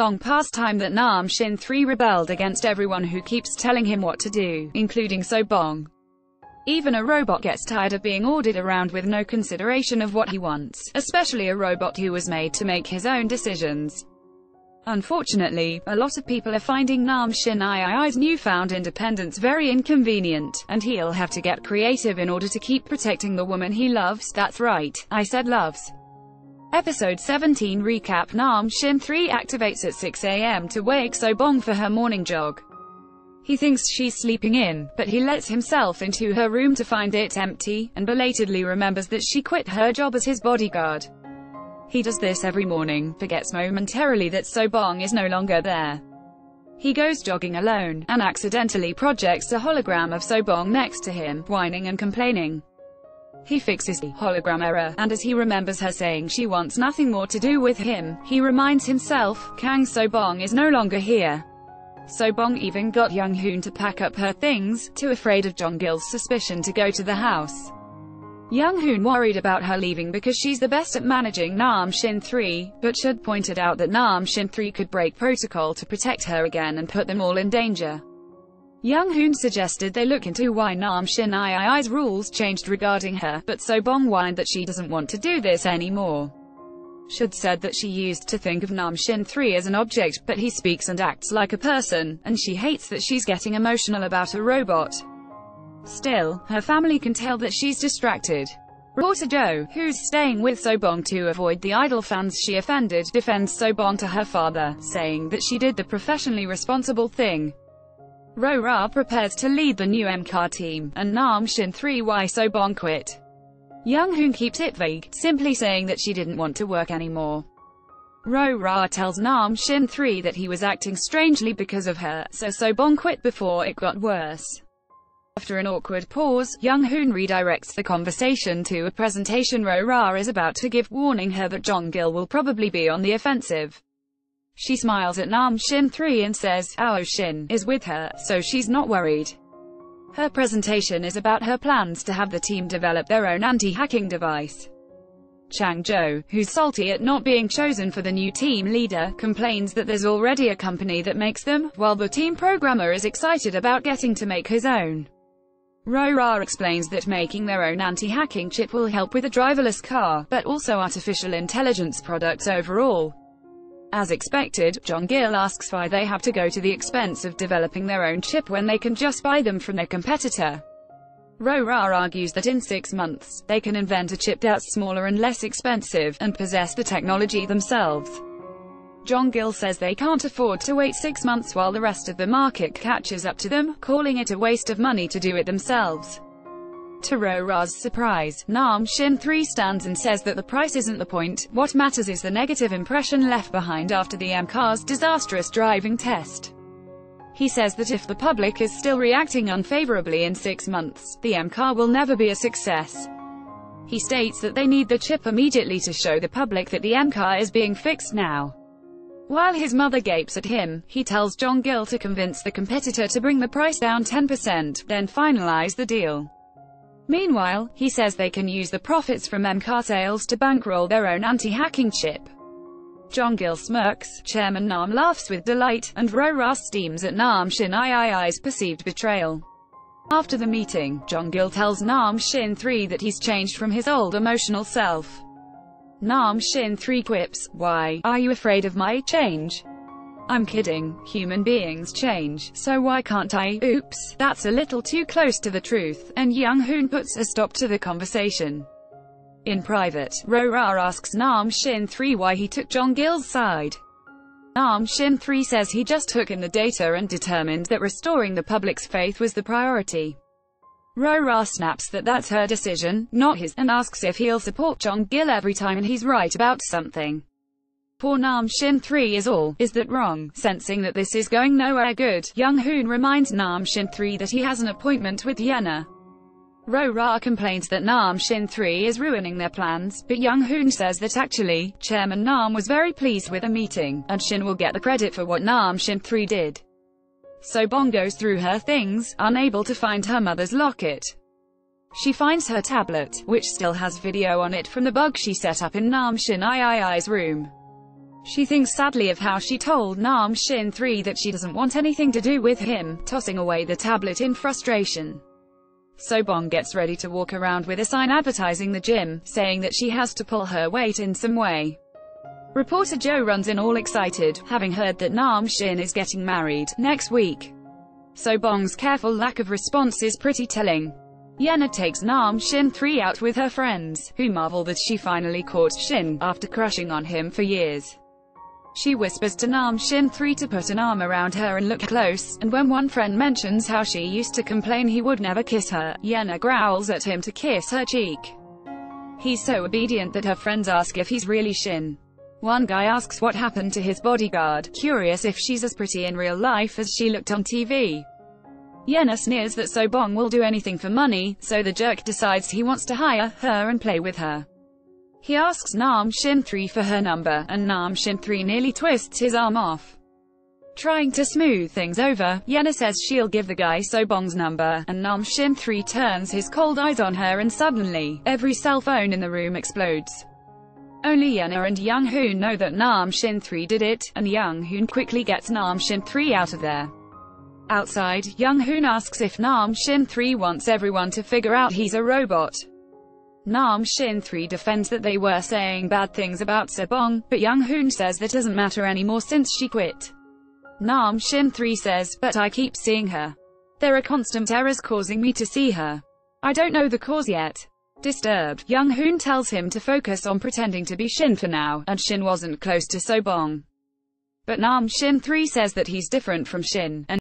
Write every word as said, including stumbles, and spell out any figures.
long past time that Nam Shin three rebelled against everyone who keeps telling him what to do, including Sobong. Even a robot gets tired of being ordered around with no consideration of what he wants, especially a robot who was made to make his own decisions. Unfortunately, a lot of people are finding Nam Shin Ii's newfound independence very inconvenient, and he'll have to get creative in order to keep protecting the woman he loves. That's right, I said loves. Episode seventeen recap: Nam Shin three activates at six A M to wake Sobong for her morning jog. He thinks she's sleeping in, but he lets himself into her room to find it empty, and belatedly remembers that she quit her job as his bodyguard. He does this every morning, forgets momentarily that Sobong is no longer there. He goes jogging alone, and accidentally projects a hologram of Sobong next to him, whining and complaining. He fixes the hologram error, and as he remembers her saying she wants nothing more to do with him, he reminds himself, Kang Sobong is no longer here. Sobong even got Young Hoon to pack up her things, too afraid of Jonggil's suspicion to go to the house. Young Hoon worried about her leaving because she's the best at managing Nam Shin three, but Shud pointed out that Nam Shin three could break protocol to protect her again and put them all in danger. Young Hoon suggested they look into why Nam Shin Ii's rules changed regarding her, but Sobong whined that she doesn't want to do this anymore. Shud said that she used to think of Nam Shin three as an object, but he speaks and acts like a person, and she hates that she's getting emotional about a robot. Still, her family can tell that she's distracted. Reporter Joe, who's staying with Sobong to avoid the idol fans she offended, defends Sobong to her father, saying that she did the professionally responsible thing. Ro-Ra prepares to lead the new M K A team, and Nam Shin three why Sobong quit. Young Hoon keeps it vague, simply saying that she didn't want to work anymore. Ro-Ra tells Nam Shin three that he was acting strangely because of her, so Sobong quit before it got worse. After an awkward pause, Young Hoon redirects the conversation to a presentation Ro-Ra is about to give, warning her that Jonggil will probably be on the offensive. She smiles at Nam Shin three and says, Ao Shin is with her, so she's not worried. Her presentation is about her plans to have the team develop their own anti-hacking device. Chang Zhou, who's salty at not being chosen for the new team leader, complains that there's already a company that makes them, while the team programmer is excited about getting to make his own. Ro-Ra explains that making their own anti-hacking chip will help with a driverless car, but also artificial intelligence products overall. As expected, Jonggil asks why they have to go to the expense of developing their own chip when they can just buy them from their competitor. Ro-Ra argues that in six months, they can invent a chip that's smaller and less expensive, and possess the technology themselves. Jonggil says they can't afford to wait six months while the rest of the market catches up to them, calling it a waste of money to do it themselves. To Ro-Ra's surprise, Nam Shin three stands and says that the price isn't the point, what matters is the negative impression left behind after the M K A's disastrous driving test. He says that if the public is still reacting unfavorably in six months, the M K A will never be a success. He states that they need the chip immediately to show the public that the M K A is being fixed now. While his mother gapes at him, he tells Jonggil to convince the competitor to bring the price down ten percent, then finalize the deal. Meanwhile, he says they can use the profits from M K A sales to bankroll their own anti-hacking chip. Jonggil smirks, Chairman Nam laughs with delight, and Ro-Ra steams at Nam Shin Ii's perceived betrayal. After the meeting, Jonggil tells Nam Shin three that he's changed from his old emotional self. Nam Shin three quips, why, are you afraid of my change? I'm kidding, human beings change, so why can't I? Oops, that's a little too close to the truth, and Young Hoon puts a stop to the conversation. In private, Ro-Ra asks Nam Shin three why he took Jonggil's side. Nam Shin three says he just took in the data and determined that restoring the public's faith was the priority. Ro-Ra snaps that that's her decision, not his, and asks if he'll support Jonggil every time he's right about something. Poor Nam Shin three is all, is that wrong? Sensing that this is going nowhere good, Young Hoon reminds Nam Shin three that he has an appointment with Yena. Ro-Ra complains that Nam Shin three is ruining their plans, but Young Hoon says that actually, Chairman Nam was very pleased with the meeting, and Shin will get the credit for what Nam Shin three did. Sobong goes through her things, unable to find her mother's locket. She finds her tablet, which still has video on it from the bug she set up in Nam Shin Ii's room. She thinks sadly of how she told Nam Shin three that she doesn't want anything to do with him, tossing away the tablet in frustration. Sobong gets ready to walk around with a sign advertising the gym, saying that she has to pull her weight in some way. Reporter Joe runs in all excited, having heard that Nam Shin is getting married next week. Sobong's careful lack of response is pretty telling. Yena takes Nam Shin three out with her friends, who marvel that she finally caught Shin, after crushing on him for years. She whispers to Nam Shin three to put an arm around her and look close, and when one friend mentions how she used to complain he would never kiss her, Yena growls at him to kiss her cheek. He's so obedient that her friends ask if he's really Shin. One guy asks what happened to his bodyguard, curious if she's as pretty in real life as she looked on T V. Yena sneers that Sobong will do anything for money, so the jerk decides he wants to hire her and play with her. He asks Nam Shin three for her number, and Nam Shin three nearly twists his arm off. Trying to smooth things over, Yena says she'll give the guy Sobong's number, and Nam Shin three turns his cold eyes on her and suddenly, every cell phone in the room explodes. Only Yena and Young Hoon know that Nam Shin three did it, and Young Hoon quickly gets Nam Shin three out of there. Outside, Young Hoon asks if Nam Shin three wants everyone to figure out he's a robot. Nam Shin three defends that they were saying bad things about Sobong, but Young Hoon says that doesn't matter anymore since she quit. Nam Shin three says, but I keep seeing her. There are constant errors causing me to see her. I don't know the cause yet. Disturbed, Young Hoon tells him to focus on pretending to be Shin for now, and Shin wasn't close to Sobong. But Nam Shin three says that he's different from Shin, and